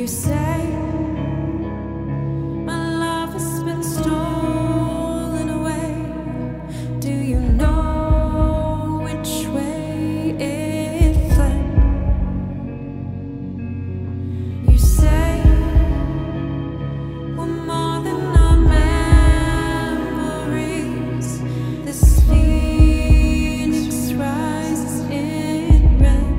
You say my love has been stolen away. Do you know which way it fled? You say we're more than our memories. This phoenix rises in red.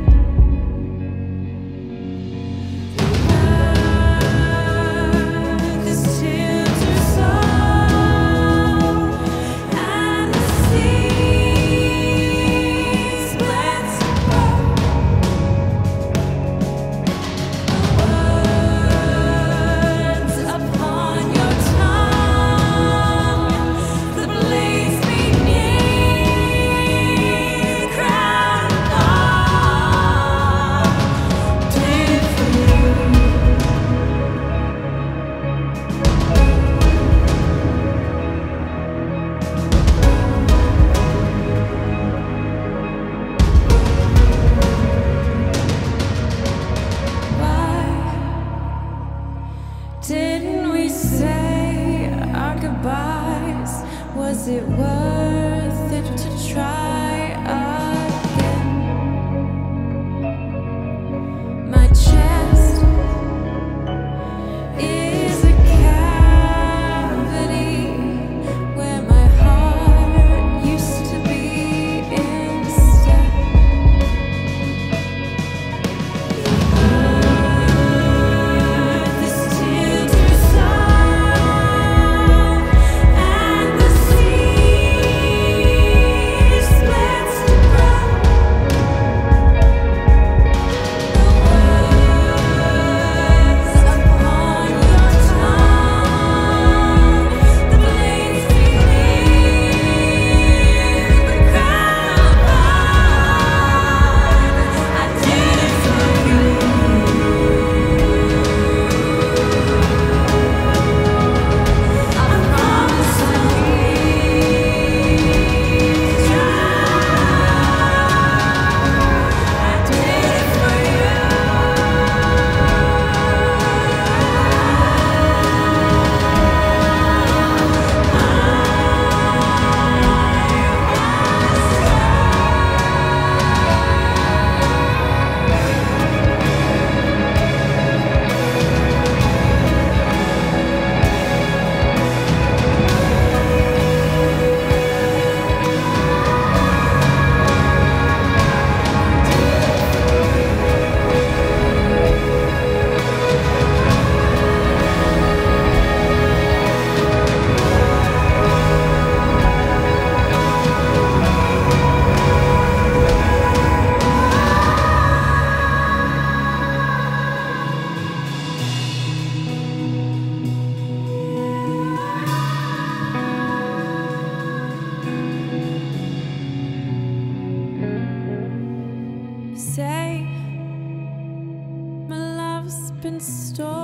Didn't we say our goodbyes? Was it worth it to try again? My chest is a cavity where my heart used to be instead. Say my love's been stolen.